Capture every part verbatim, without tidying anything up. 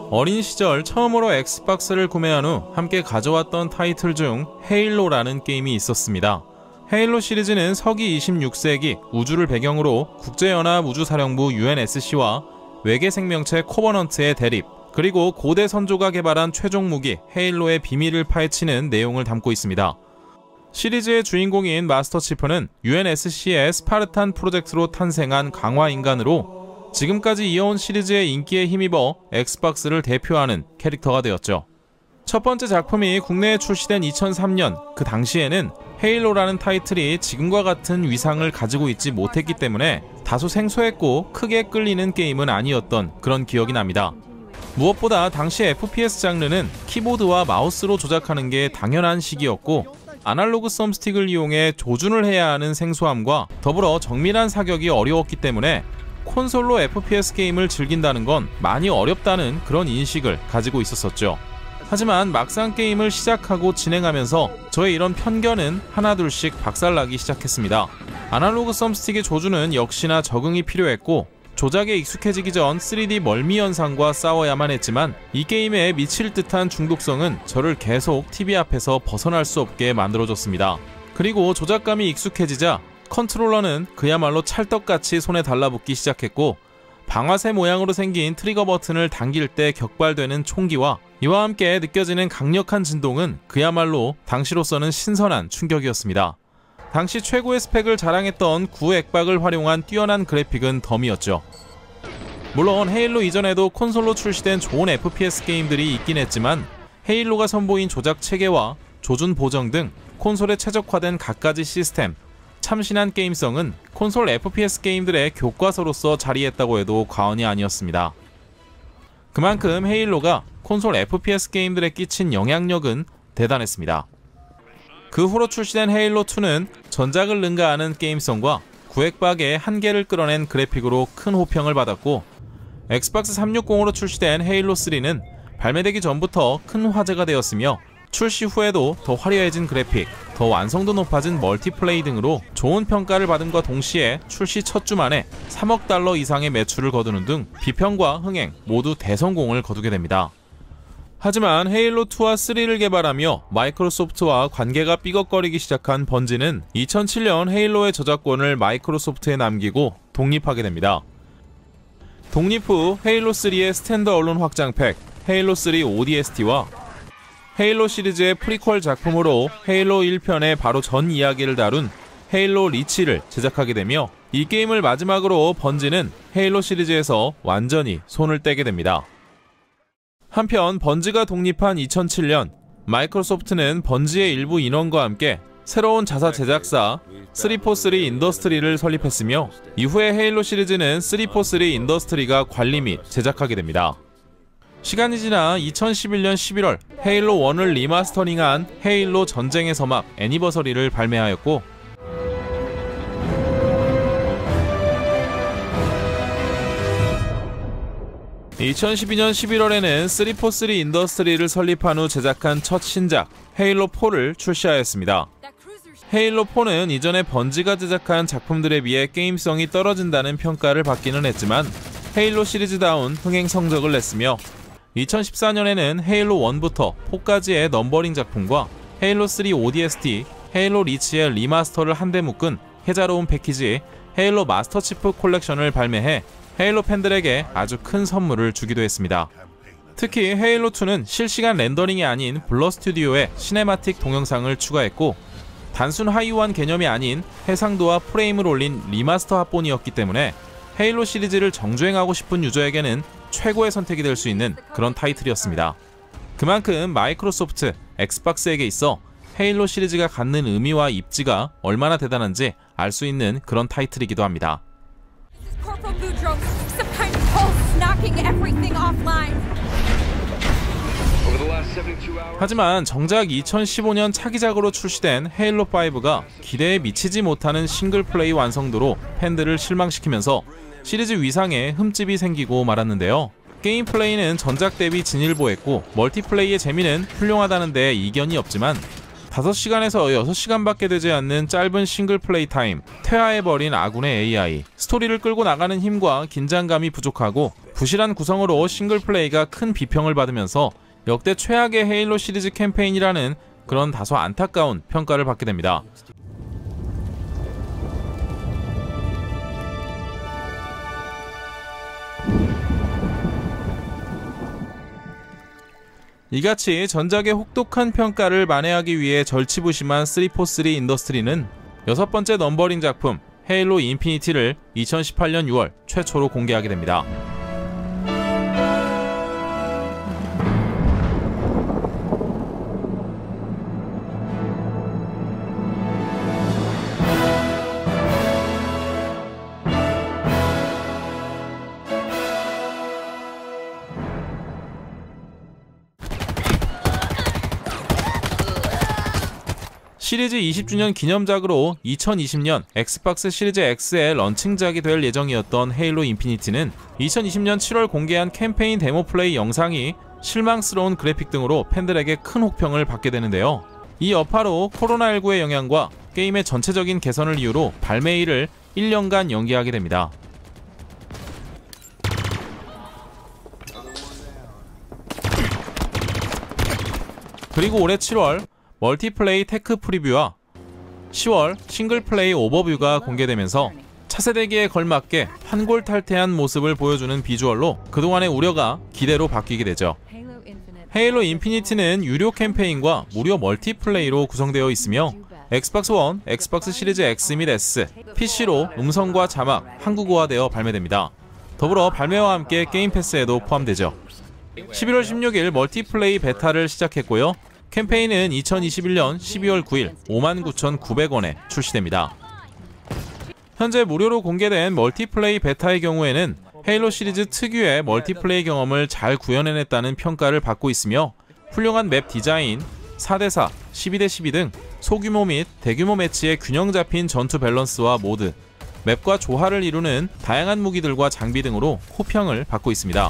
어린 시절 처음으로 엑스박스를 구매한 후 함께 가져왔던 타이틀 중 헤일로라는 게임이 있었습니다. 헤일로 시리즈는 서기 이십육 세기 우주를 배경으로 국제연합 우주사령부 유엔에스씨와 외계 생명체 코버넌트의 대립, 그리고 고대 선조가 개발한 최종 무기 헤일로의 비밀을 파헤치는 내용을 담고 있습니다. 시리즈의 주인공인 마스터 치프는 유엔에스씨의 스파르탄 프로젝트로 탄생한 강화 인간으로 지금까지 이어온 시리즈의 인기에 힘입어 엑스박스를 대표하는 캐릭터가 되었죠. 첫 번째 작품이 국내에 출시된 이천삼 년, 그 당시에는 헤일로라는 타이틀이 지금과 같은 위상을 가지고 있지 못했기 때문에 다소 생소했고 크게 끌리는 게임은 아니었던 그런 기억이 납니다. 무엇보다 당시 에프피에스 장르는 키보드와 마우스로 조작하는 게 당연한 시기였고 아날로그 썸스틱을 이용해 조준을 해야 하는 생소함과 더불어 정밀한 사격이 어려웠기 때문에 콘솔로 에프피에스 게임을 즐긴다는 건 많이 어렵다는 그런 인식을 가지고 있었었죠. 하지만 막상 게임을 시작하고 진행하면서 저의 이런 편견은 하나둘씩 박살나기 시작했습니다. 아날로그 썸스틱의 조준은 역시나 적응이 필요했고 조작에 익숙해지기 전 쓰리디 멀미 현상과 싸워야만 했지만 이 게임에 미칠 듯한 중독성은 저를 계속 티비 앞에서 벗어날 수 없게 만들어줬습니다. 그리고 조작감이 익숙해지자 컨트롤러는 그야말로 찰떡같이 손에 달라붙기 시작했고 방아쇠 모양으로 생긴 트리거 버튼을 당길 때 격발되는 총기와 이와 함께 느껴지는 강력한 진동은 그야말로 당시로서는 신선한 충격이었습니다. 당시 최고의 스펙을 자랑했던 구액박을 활용한 뛰어난 그래픽은 덤이었죠. 물론 헤일로 이전에도 콘솔로 출시된 좋은 에프피에스 게임들이 있긴 했지만 헤일로가 선보인 조작 체계와 조준 보정 등 콘솔에 최적화된 갖가지 시스템, 참신한 게임성은 콘솔 에프피에스 게임들의 교과서로서 자리했다고 해도 과언이 아니었습니다. 그만큼 헤일로가 콘솔 에프피에스 게임들에 끼친 영향력은 대단했습니다. 그 후로 출시된 헤일로 투는 전작을 능가하는 게임성과 구액박의 한계를 끌어낸 그래픽으로 큰 호평을 받았고 엑스박스 삼백육십으로 출시된 헤일로 쓰리는 발매되기 전부터 큰 화제가 되었으며 출시 후에도 더 화려해진 그래픽, 더 완성도 높아진 멀티플레이 등으로 좋은 평가를 받음과 동시에 출시 첫 주 만에 삼억 달러 이상의 매출을 거두는 등 비평과 흥행 모두 대성공을 거두게 됩니다. 하지만 헤일로 투와 쓰리를 개발하며 마이크로소프트와 관계가 삐걱거리기 시작한 번지는 이천칠 년 헤일로의 저작권을 마이크로소프트에 남기고 독립하게 됩니다. 독립 후 헤일로 쓰리의 스탠드얼론 확장팩 헤일로 쓰리 오디에스티와 헤일로 시리즈의 프리퀄 작품으로 헤일로 일 편의 바로 전 이야기를 다룬 헤일로 리치를 제작하게 되며 이 게임을 마지막으로 번지는 헤일로 시리즈에서 완전히 손을 떼게 됩니다. 한편 번지가 독립한 이천칠 년 마이크로소프트는 번지의 일부 인원과 함께 새로운 자사 제작사 쓰리포쓰리 인더스트리를 설립했으며 이후에 헤일로 시리즈는 쓰리포쓰리 인더스트리가 관리 및 제작하게 됩니다. 시간이 지나 이천십일 년 십일월 헤일로 원을 리마스터링한 헤일로 전쟁의 서막 애니버서리를 발매하였고 이천십이 년 십일월에는 쓰리포쓰리 인더스트리를 설립한 후 제작한 첫 신작 헤일로 포를 출시하였습니다. 헤일로 포는 이전에 번지가 제작한 작품들에 비해 게임성이 떨어진다는 평가를 받기는 했지만 헤일로 시리즈다운 흥행 성적을 냈으며 이천십사 년에는 헤일로 원부터 포까지의 넘버링 작품과 헤일로 쓰리 오디에스티, 헤일로 리치의 리마스터를 한데 묶은 혜자로운 패키지 헤일로 마스터 치프 콜렉션을 발매해 헤일로 팬들에게 아주 큰 선물을 주기도 했습니다. 특히 헤일로 투는 실시간 렌더링이 아닌 블러 스튜디오에 시네마틱 동영상을 추가했고 단순 하이오한 개념이 아닌 해상도와 프레임을 올린 리마스터 합본이었기 때문에 헤일로 시리즈를 정주행하고 싶은 유저에게는 최고의 선택이 될 수 있는 그런 타이틀이었습니다. 그만큼 마이크로소프트, 엑스박스에게 있어 헤일로 시리즈가 갖는 의미와 입지가 얼마나 대단한지 알 수 있는 그런 타이틀이기도 합니다. 하지만 정작 이천십오 년 차기작으로 출시된 헤일로 파이브가 기대에 미치지 못하는 싱글플레이 완성도로 팬들을 실망시키면서 시리즈 위상에 흠집이 생기고 말았는데요. 게임 플레이는 전작 대비 진일보했고 멀티플레이의 재미는 훌륭하다는 데 이견이 없지만 다섯 시간에서 여섯 시간밖에 되지 않는 짧은 싱글플레이 타임, 퇴화해버린 아군의 에이아이, 스토리를 끌고 나가는 힘과 긴장감이 부족하고 부실한 구성으로 싱글플레이가 큰 비평을 받으면서 역대 최악의 헤일로 시리즈 캠페인이라는 그런 다소 안타까운 평가를 받게 됩니다. 이같이 전작의 혹독한 평가를 만회하기 위해 절치부심한 쓰리포쓰리 인더스트리는 여섯 번째 넘버링 작품 헤일로 인피니티를 이천십팔 년 유월 최초로 공개하게 됩니다. 시리즈 이십 주년 기념작으로 이천이십 년 엑스박스 시리즈 X의 런칭작이 될 예정이었던 헤일로 인피니티는 이천이십 년 칠월 공개한 캠페인 데모 플레이 영상이 실망스러운 그래픽 등으로 팬들에게 큰 혹평을 받게 되는데요. 이 여파로 코로나십구의 영향과 게임의 전체적인 개선을 이유로 발매일을 일 년간 연기하게 됩니다. 그리고 올해 칠월 멀티플레이 테크 프리뷰와 시월 싱글플레이 오버뷰가 공개되면서 차세대기에 걸맞게 환골탈태한 모습을 보여주는 비주얼로 그동안의 우려가 기대로 바뀌게 되죠. 헤일로 인피니티는 유료 캠페인과 무료 멀티플레이로 구성되어 있으며 엑스박스 원, 엑스박스 시리즈 X 및 S, 피씨로 음성과 자막, 한국어화되어 발매됩니다. 더불어 발매와 함께 게임 패스에도 포함되죠. 십일월 십육일 멀티플레이 베타를 시작했고요. 캠페인은 이천이십일 년 십이월 구일 오만 구천구백 원에 출시됩니다. 현재 무료로 공개된 멀티플레이 베타의 경우에는 헤일로 시리즈 특유의 멀티플레이 경험을 잘 구현해냈다는 평가를 받고 있으며 훌륭한 맵 디자인, 사 대 사, 십이 대 십이 등 소규모 및 대규모 매치의 균형 잡힌 전투 밸런스와 모드, 맵과 조화를 이루는 다양한 무기들과 장비 등으로 호평을 받고 있습니다.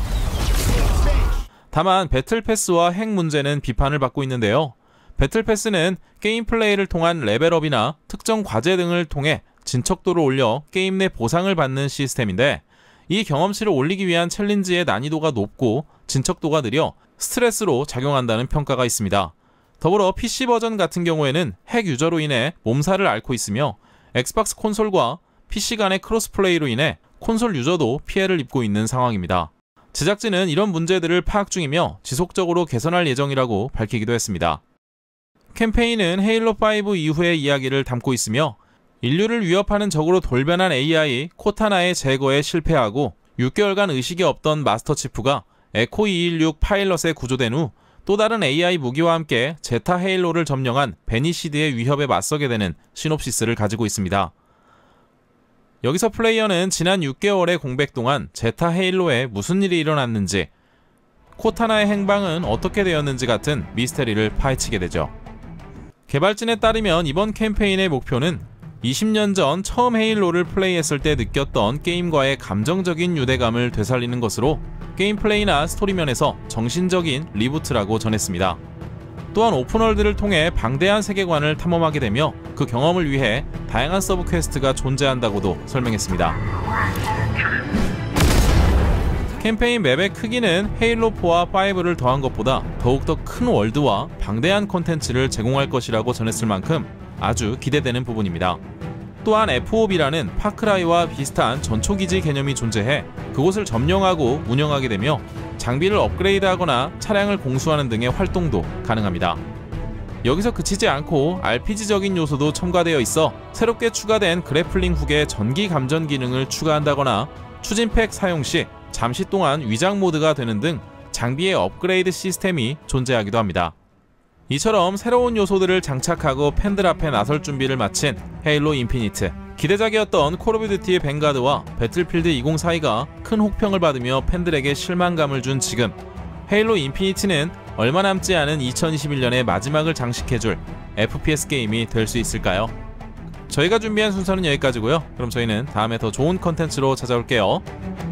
다만 배틀패스와 핵 문제는 비판을 받고 있는데요. 배틀패스는 게임 플레이를 통한 레벨업이나 특정 과제 등을 통해 진척도를 올려 게임 내 보상을 받는 시스템인데 이 경험치를 올리기 위한 챌린지의 난이도가 높고 진척도가 느려 스트레스로 작용한다는 평가가 있습니다. 더불어 피씨 버전 같은 경우에는 핵 유저로 인해 몸살을 앓고 있으며 엑스박스 콘솔과 피씨 간의 크로스플레이로 인해 콘솔 유저도 피해를 입고 있는 상황입니다. 제작진은 이런 문제들을 파악 중이며 지속적으로 개선할 예정이라고 밝히기도 했습니다. 캠페인은 헤일로 오 이후의 이야기를 담고 있으며 인류를 위협하는 적으로 돌변한 에이아이 코타나의 제거에 실패하고 육 개월간 의식이 없던 마스터 치프가 에코 이백십육 파일럿에 구조된 후 또 다른 에이아이 무기와 함께 제타 헤일로를 점령한 베니시드의 위협에 맞서게 되는 시놉시스를 가지고 있습니다. 여기서 플레이어는 지난 육 개월의 공백 동안 제타 헤일로에 무슨 일이 일어났는지, 코타나의 행방은 어떻게 되었는지 같은 미스테리를 파헤치게 되죠. 개발진에 따르면 이번 캠페인의 목표는 이십 년 전 처음 헤일로를 플레이했을 때 느꼈던 게임과의 감정적인 유대감을 되살리는 것으로 게임 플레이나 스토리 면에서 정신적인 리부트라고 전했습니다. 또한 오픈월드를 통해 방대한 세계관을 탐험하게 되며 그 경험을 위해 다양한 서브 퀘스트가 존재한다고도 설명했습니다. 캠페인 맵의 크기는 헤일로 포와 오를 더한 것보다 더욱더 큰 월드와 방대한 콘텐츠를 제공할 것이라고 전했을 만큼 아주 기대되는 부분입니다. 또한 에프오비라는 파크라이와 비슷한 전초기지 개념이 존재해 그곳을 점령하고 운영하게 되며 장비를 업그레이드하거나 차량을 공수하는 등의 활동도 가능합니다. 여기서 그치지 않고 알피지적인 요소도 첨가되어 있어 새롭게 추가된 그래플링 훅의 전기 감전 기능을 추가한다거나 추진팩 사용 시 잠시 동안 위장 모드가 되는 등 장비의 업그레이드 시스템이 존재하기도 합니다. 이처럼 새로운 요소들을 장착하고 팬들 앞에 나설 준비를 마친 헤일로 인피니트. 기대작이었던 콜 오브 듀티의 뱅가드와 배틀필드 이천사십이가 큰 혹평을 받으며 팬들에게 실망감을 준 지금, 헤일로 인피니티는 얼마 남지 않은 이천이십일 년의 마지막을 장식해줄 에프피에스 게임이 될 수 있을까요? 저희가 준비한 순서는 여기까지고요. 그럼 저희는 다음에 더 좋은 컨텐츠로 찾아올게요.